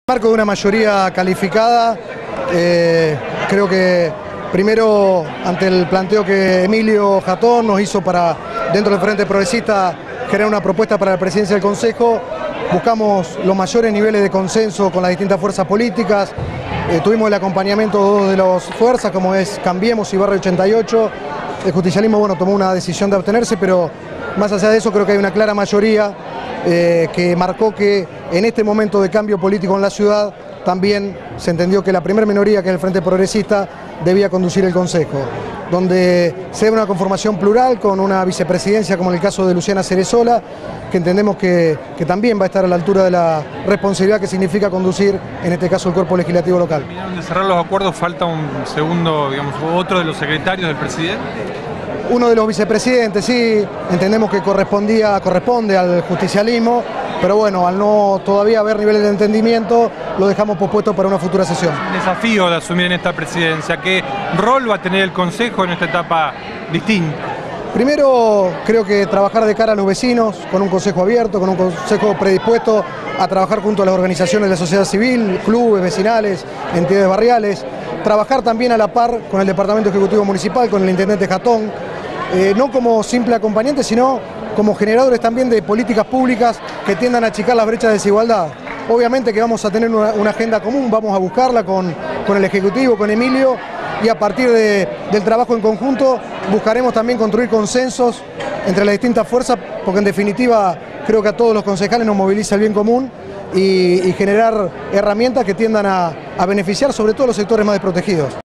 Marco de una mayoría calificada, creo que primero ante el planteo que Emilio Jatón nos hizo para dentro del Frente Progresista generar una propuesta para la presidencia del Consejo, buscamos los mayores niveles de consenso con las distintas fuerzas políticas, tuvimos el acompañamiento de las fuerzas como es Cambiemos y Barrio 88, el justicialismo tomó una decisión de abstenerse, pero más allá de eso creo que hay una clara mayoría que marcó que en este momento de cambio político en la ciudad también se entendió que la primera minoría, que es el Frente Progresista, debía conducir el Consejo, donde se da una conformación plural con una vicepresidencia como en el caso de Luciana Cerezola, que entendemos que también va a estar a la altura de la responsabilidad que significa conducir, en este caso, el cuerpo legislativo local. ¿Terminaron de cerrar los acuerdos? ¿Falta un segundo, otro de los secretarios del presidente? Uno de los vicepresidentes, sí, entendemos que corresponde al justicialismo, pero bueno, al no todavía haber niveles de entendimiento, lo dejamos pospuesto para una futura sesión. El desafío de asumir en esta presidencia, ¿qué rol va a tener el Consejo en esta etapa distinta? Primero, creo que trabajar de cara a los vecinos, con un consejo abierto, con un consejo predispuesto a trabajar junto a las organizaciones de la sociedad civil, clubes, vecinales, entidades barriales, trabajar también a la par con el Departamento Ejecutivo Municipal, con el Intendente Jatón, no como simple acompañante, sino como generadores también de políticas públicas que tiendan a achicar las brechas de desigualdad. Obviamente que vamos a tener una agenda común, vamos a buscarla con el Ejecutivo, con Emilio, y a partir del trabajo en conjunto buscaremos también construir consensos entre las distintas fuerzas, porque en definitiva creo que a todos los concejales nos moviliza el bien común y generar herramientas que tiendan a beneficiar sobre todo los sectores más desprotegidos.